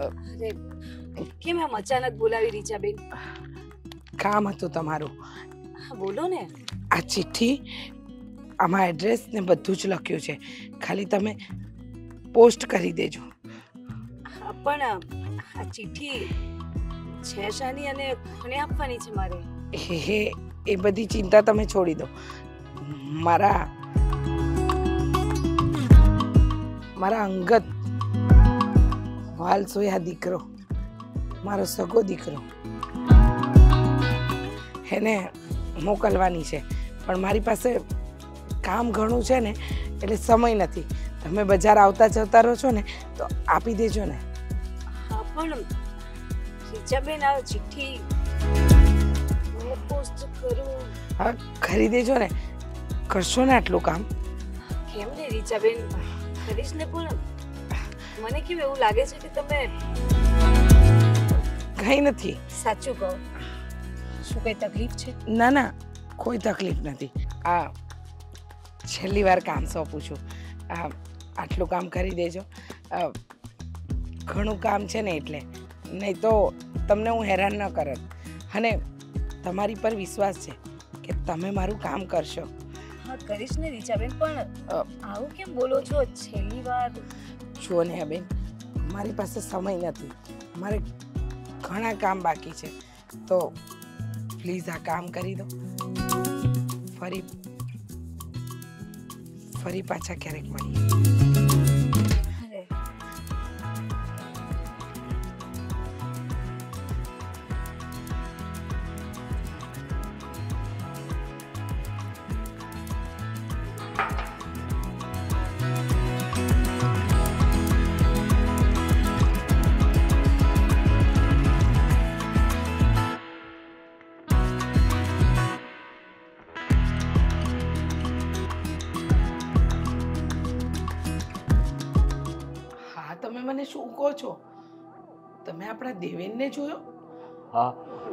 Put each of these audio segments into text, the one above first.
અરે કેમ આમ અચાનક બોલાવી રીચાબેન? કામ હતું તમારું. હા બોલો ને. આ ચિઠ્ઠી આમાં એડ્રેસ ને બધું જ લખ્યું છે, ખાલી તમે પોસ્ટ કરી દેજો. હા, પણ આ ચિઠ્ઠી છે શાની અને કોને આપવાની છે મારે? એ બધી ચિંતા તમે છોડી દો. મારા અંગત વાલસોયા દીકરો, મારો સગો દીકરો, એને મોકલવાની છે. પણ મારી પાસે કામ ઘણું છે ને, એટલે સમય નથી. તમે બજાર આવતા જતા રહો છો ને, તો આપી દેજો ને. હા પણ રીચાબેન, આ ચિઠ્ઠી હું પોસ્ટ કરું? હા, કરી દેજો ને. કરશો ને આટલું કામ? કેમ ને રીચાબેન, કરીશ ને. પણ મને કેમ એવું લાગે છે કે તમે... કઈ નથી. સાચું કહો, શું કઈ તકલીફ છે? ના ના, કોઈ તકલીફ નથી. આ છેલ્લી વાર કામ સોંપું છું. આટલું કામ કરી દેજો. ઘણું કામ છે ને, એટલે. નહીં તો તમને હું હેરાન ન કરત. અને તમારી પર વિશ્વાસ છે કે તમે મારું કામ કરશો. હા, કરીશ ને રીચાબેન. પણ આવું કેમ બોલો છો? છેલ્લી વાર... જુઓ ને બેન, મારી પાસે સમય નથી. મારે ઘણા કામ બાકી છે, તો પ્લીઝ આ કામ કરી દો. ફરી પાછા ક્યારેક મળીએ. તમે મને શું કહો છો? તમે આપણા દેવેનને જોયો? હા,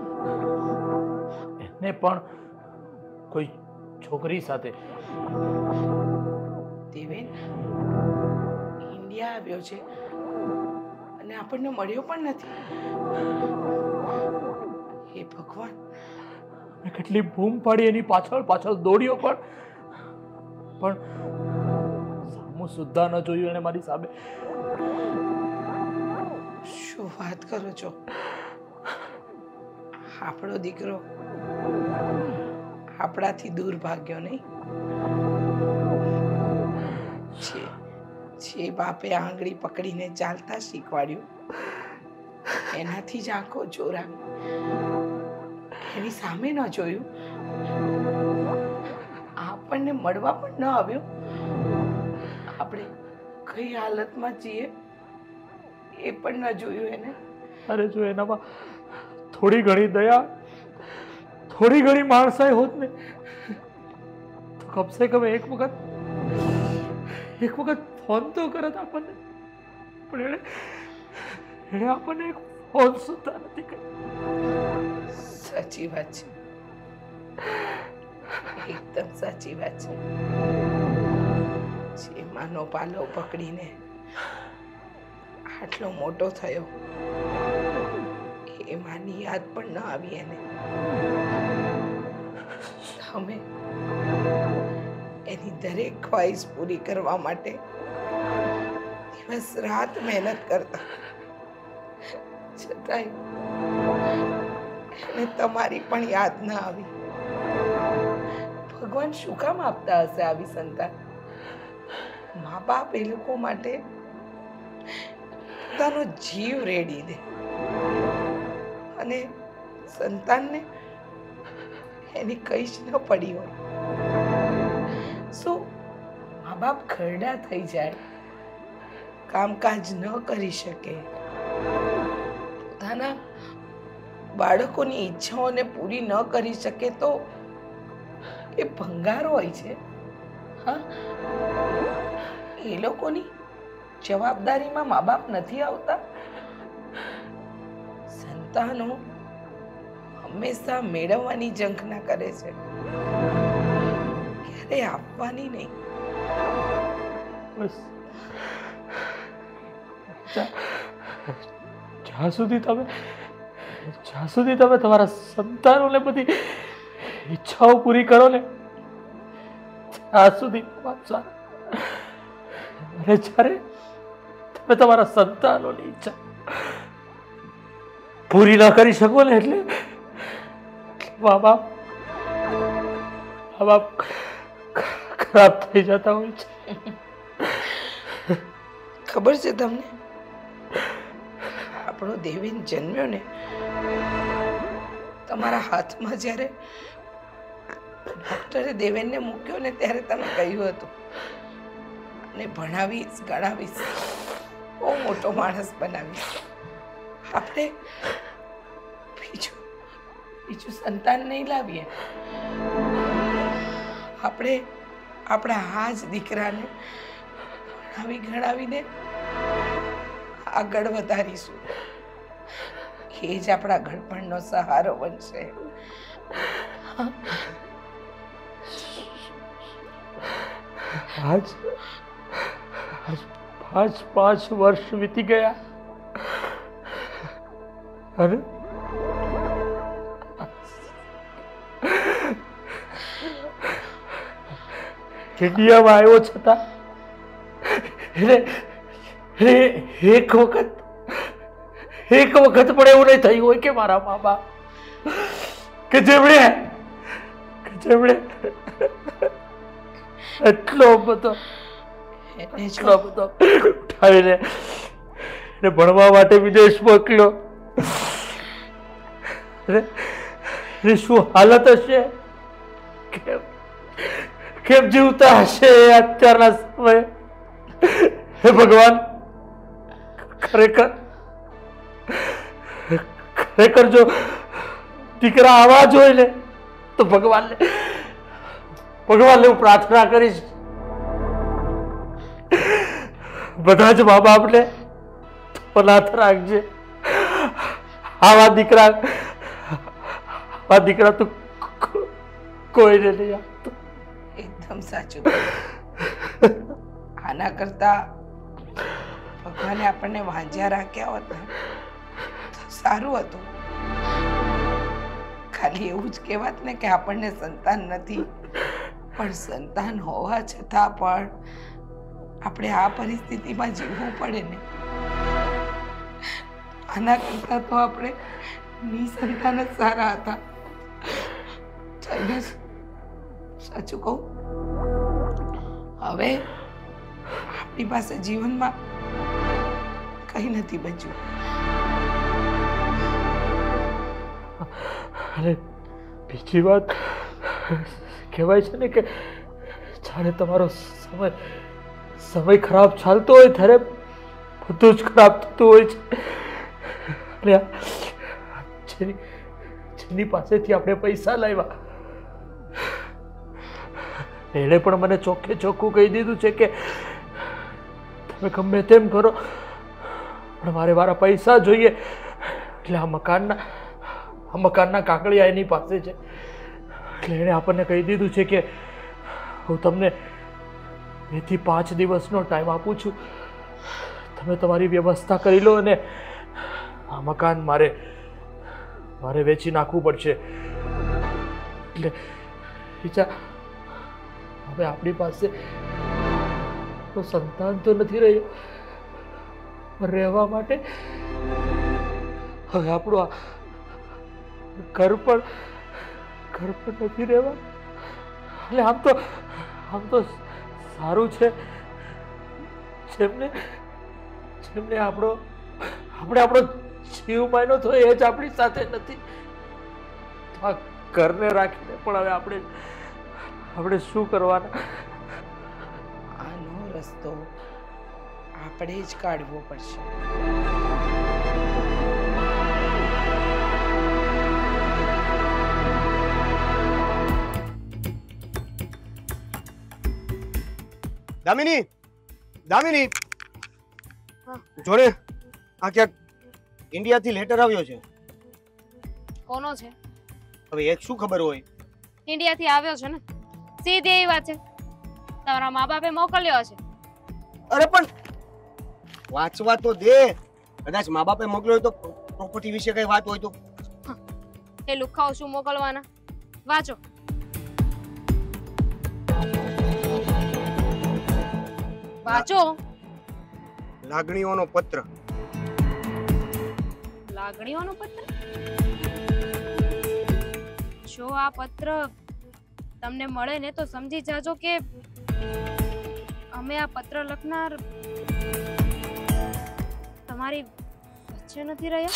એને પણ કોઈ છોકરી સાથે. દેવેન ઇન્ડિયા આવ્યો છે અને આપણને મળ્યો પણ નથી. હે ભગવાન! મેં કેટલી બૂમ પાડી, એની પાછળ દોડ્યો, પણ સામું સુદ્ધા ન જોયું એને મારી સામે. શું વાત કરો છો? આપણો દીકરો આપણાથી દૂર ભાગ્યો નહીં? જે બાપે આંગળી પકડીને ચાલતા શીખવાડ્યું, એનાથી જ આંખો ચોરાવી, એની સામે ન જોયું, આપણને મળવા પણ ન આવ્યો. આપણે કઈ હાલતમાં છીએ એ પણ ન જોયું એને. અરે જો એનામાં થોડી ઘણી દયા, થોડી ઘણી માણસાઈ હોત ને, તો કમસે કમ એક વખત ફોન તો કરત આપણને. પણ એણે આપણને એક ફોન સુદ્ધા નથી કર્યો. સાચી વાત છે, એકદમ સાચી વાત છે. જે માનો પાલો પકડીને આટલો મોટો થયો, એ માની યાદ પણ ન આવી એને. તમે એની દરેક ખ્વાહિશ પૂરી કરવા માટે દિવસ રાત મહેનત કરતા, છતાંય એને તમારી પણ યાદ ન આવી. ભગવાન શું કામ આપતા હશે આવી સંતાન? મા બાપ એ લોકો માટે પોતાનો જીવ રેડી દે, અને સંતાનને એની કઈ જ ન પડી હોય. શું મા બાપ ઘરડા થઈ જાય, કામકાજ ન કરી શકે, પોતાના બાળકોની ઈચ્છાઓને પૂરી ન કરી શકે, તો એ ભંગાર હોય છે? હા, એ લોકોની જવાબદારીમાં મા બાપ નથી આવતા? સંતાનો હંમેશા મેળવવાની ઝંખના કરે છે, ક્યારે આપવાની નહીં. બસ જ્યાં સુધી તમે તમારા સંતાનોને બધી ઈચ્છાઓ પૂરી કરો ને ત્યાં સુધી વાત સારા. અને જ્યારે તમે તમારા સંતાનોની ઈચ્છા પૂરી ન કરી શકો ને એટલે મા બાપ ખરાબ થઈ જતા હોય છે. ખબર છે તમને, આપણો દેવીન જન્મ્યો ને તમારા હાથમાં જ્યારે ડોક્ટરે દેવેનને મૂક્યો ને ત્યારે તમે કહ્યું હતું અને ભણાવીશ ગણાવીશ, બહુ મોટો માણસ બનાવીશ. આપણે બીજું સંતાન નહીં લાવીએ, આપણે આપણા આ જ દીકરાને ભણાવી ગણાવીને આગળ વધારીશું. એ જ આપણા ઘડપણનો સહારો બનશે. આજ 5 વર્ષ વીતી ગયા અને ઇન્ડિયામાં આવ્યો છતાં એક વખત પણ એવું નહીં થયું હોય કે મારા મા બાપ કે જેમણે એટલો બધો ઉઠાવીને ભણવા માટે વિદેશ મોકલ્યો. શું હાલત હશે, કેમ જીવતા હશે અત્યારના સમયે. હે ભગવાન, ખરેખર જો દીકરા આવા જ હોય ને તો ભગવાનને હું પ્રાર્થના કરીશ, બધા જ મા બાપને અનાથ રાખજે. આવા દીકરા તો કોઈને નહીં આપતો. એકદમ સાચું. આના કરતા ભગવાને આપણને વાંઝ્યા રાખ્યા હોત ને તો સારું હતું. ખાલી એવું જ કહેવાત ને કે આપણને સંતાન નથી, પણ સંતાન હોવા છતાં પણ આપણે આ પરિસ્થિતિમાં જીવવું પડે ને. આના કરતા તો આપણે નિસંતાન જ સારા હતા. સાચું કહું, હવે આપણી પાસે જીવનમાં કઈ નથી બચ્યું. અને બીજી વાત કહેવાય છે ને કે જાણે તમારો સમય ખરાબ ચાલતો હોય ત્યારે બધું જ ખરાબ થતું હોય છે. અને જેની પાસેથી આપણે પૈસા લાવ્યા એણે પણ મને ચોખ્ખે ચોખ્ખું કહી દીધું છે કે તમે ગમે તેમ કરો પણ મારા પૈસા જોઈએ. એટલે આ મકાનના કાંકળિયા એની પાસે છે. એટલે એણે આપણને કહી દીધું છે કે હું તમને 2 થી 5 દિવસનો ટાઈમ આપું છું, તમે તમારી વ્યવસ્થા કરી લો અને આ મકાન મારે વેચી નાખવું પડશે. એટલે વિચાર, હવે આપણી પાસે સંતાન તો નથી રહ્યો રહેવા માટે. હવે આપણું આ ઘર પણ નથી રહેવા. એટલે આમ તો સારું છે જેમને આપણો જીવ માન્યો તો એ જ આપણી સાથે નથી. આ ઘરને રાખીને પણ હવે આપણે શું કરવાના? આનો રસ્તો આપણે જ કાઢવો પડશે. દામિની જોડે આ ક્યાંક ઇન્ડિયાથી લેટર આવ્યો છે. કોનો છે? હવે એક શું ખબર હોય, ઇન્ડિયાથી આવ્યો છે ને, સીધી એવી વાત છે. તમારા મા બાપે મોકલ્યો છે. અરે પણ વાંચવા તો દે. કદાચ મા બાપે મોકલ્યો હોય તો પ્રોપર્ટી વિશે કઈ વાત હોય તો એ લુખાઓ શું મોકલવાના? વાંચો. વાંચો. લાગણીઓનો પત્ર. લાગણીઓનો પત્ર? જો આ પત્ર તમને મળે ને તો સમજી જાજો કે અમે આ પત્ર લખનાર તમારી વચ્ચે નથી રહ્યા.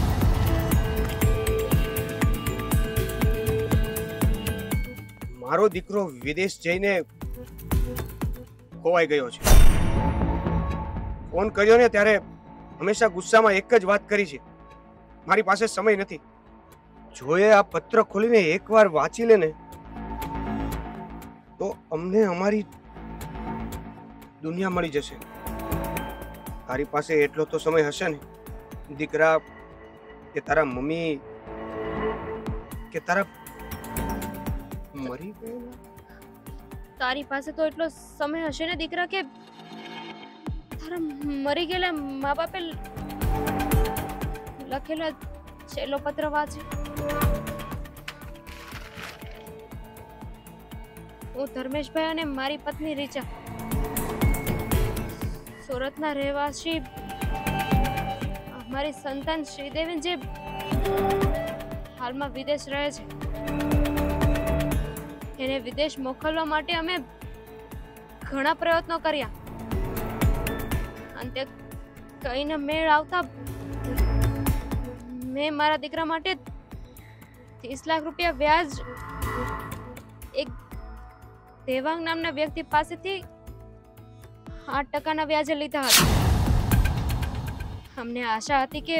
મારો દીકરો વિદેશ જઈને ખોવાઈ ગયો છે. ફોન કર્યો ને ત્યારે હંમેશા ગુસ્સામાં એક જ વાત કરી છે, મારી પાસે સમય નથી. જો એ આ પત્ર ખોલીને એકવાર વાંચી લે ને તો અમને અમારી દુનિયા મળી જશે. તારી પાસે એટલો તો સમય હશે ને દીકરા, કે તારા મમ્મી કે તારા મરી ગયેલા? તારી પાસે તો એટલો સમય હશે ને દીકરા કે તારા મરી ગયેલા મા બાપે લખેલો છેલ્લો પત્ર વાંચે. હું ધર્મેશભાઈ અને મારી પત્ની રીચા સુરતના રહેવાસી અમારી સંતાન શ્રીદેવી જે હાલમાં વિદેશ રહે છે એને વિદેશ મોકલવા માટે અમે ઘણા પ્રયત્નો કર્યા. અંતે કઈને મેળ આવતા મેં મારા દીકરા માટે 30 લાખ રૂપિયા વ્યાજ એક દેવાંગ નામના વ્યક્તિ પાસેથી 8% વ્યાજે લીધા હતા. અમને આશા હતી કે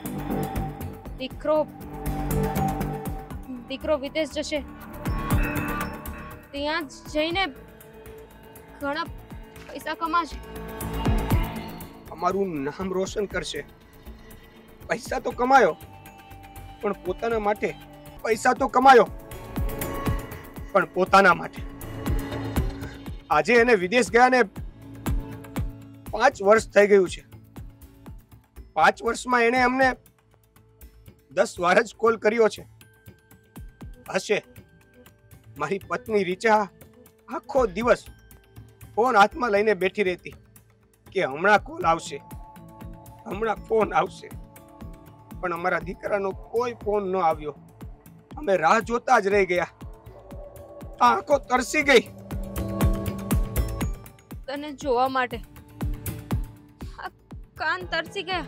દીકરો વિદેશ જશે, ત્યાં જઈને ઘણા પૈસા કમાશે, અમારું નામ રોશન કરશે. પૈસા તો કમાયો પણ પોતાના માટે. પૈસા તો કમાયો પણ પોતાના માટે. આજે એને વિદેશ ગયા ને 5 વર્ષ થઈ ગયું છે. 5 વર્ષમાં એને અમને 10 વાર જ કોલ કર્યો છે. હશે મારી પત્ની રીચા આખો દિવસ ફોન હાથમાં લઈને બેઠી રહેતી કે હમણાં કોલ આવશે, હમણાં ફોન આવશે. પણ અમારા દીકરાનો કોઈ ફોન ન આવ્યો. અમે રાહ જોતા જ રહી ગયા. આંખો તરસી ગઈ તને જોવા માટે. કાન તરસી ગયા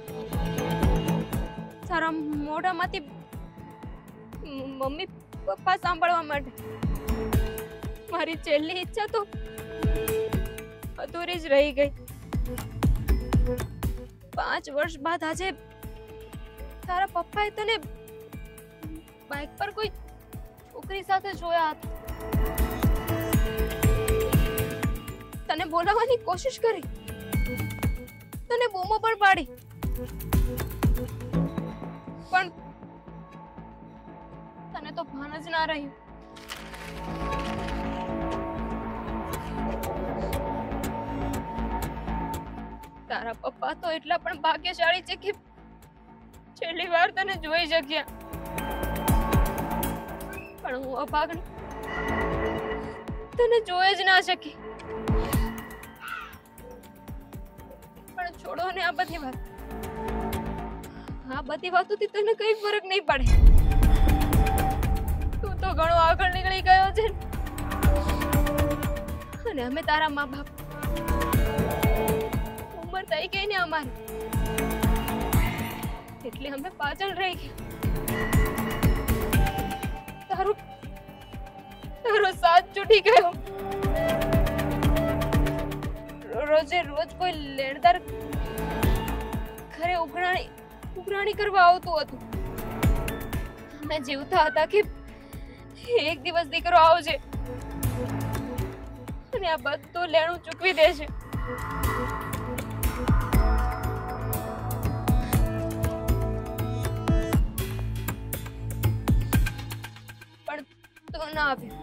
તારા મોઢામાંથી મમ્મી પપ્પા સાંભળવા માટે. મારી છેલ્લી ઈચ્છા તો અધૂરી જ રહી ગઈ. 5 વર્ષ બાદ આજે તારા પપ્પાએ તને બાઇક પર કોઈ છોકરી સાથે જોયા હતા. તને બોલાવવાની કોશિશ કરી, તને બૂમો પણ પાડી, પણ તને તો ભાન જ ના રહ્યું. તારા પપ્પા તો એટલા પણ ભાગ્યશાળી છે કે છેલ્લી વાર તને જોઈ શક્યા, પણ હું અભાગણી તને જોઈ જ ના શકી. પણ છોડો ને આ બધી વાત. આ બધી વાતોથી તને કઈ ફરક નહીં પડે. તું તો ઘણો આગળ નીકળી ગયો છે અને અમે તારા મા બાપ ઉંમર થઈ ગઈ ને અમારી, એટલે અમે પાછળ રહી ગયા. તારો સાથ છૂટી ગયો. રોજે રોજ કોઈ લેણદાર ઘરે ઉઘરાણી કરવા આવતું હતું. અમે જીવતા હતા કે એક દિવસ દીકરો આવશે અને આ બધું લેણું ચૂકવી દેશે. પણ તો ના આવ્યો.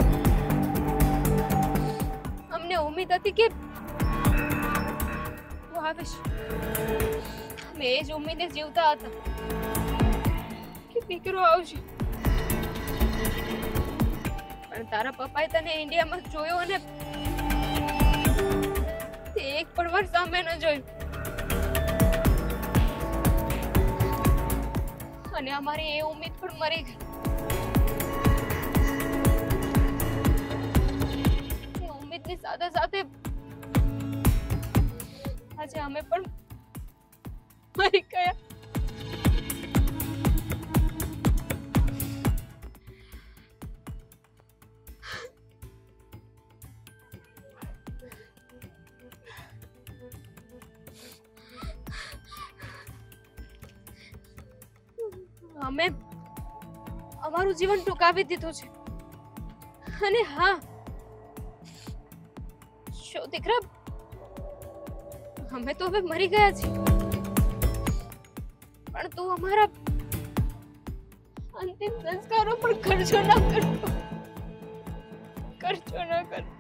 અમને ઉમ્મીદ હતી કે આવે છે. અમે એ જ ઉમ્મીદે જીવતા હતા કે દીકરો આવશે, પણ તારા પપ્પાએ તને ઇન્ડિયામાં જોયો અને તે એક પણ વાર સામે ન જોયું, અને અમારી એ ઉમ્મીદ પણ મરી ગઈ. એ ઉમ્મીદની સાથે સાથે આજે અમે પણ મરી ગયા. અમે અમારું જીવન ટૂંકાવી દીધું છે, અને હા શું દીકરા, અમે તો હવે મરી ગયા છીએ, પણ તું અમારા અંતિમ સંસ્કારો પણ ખર્ચો ના કરતો, ખર્ચો ના કર.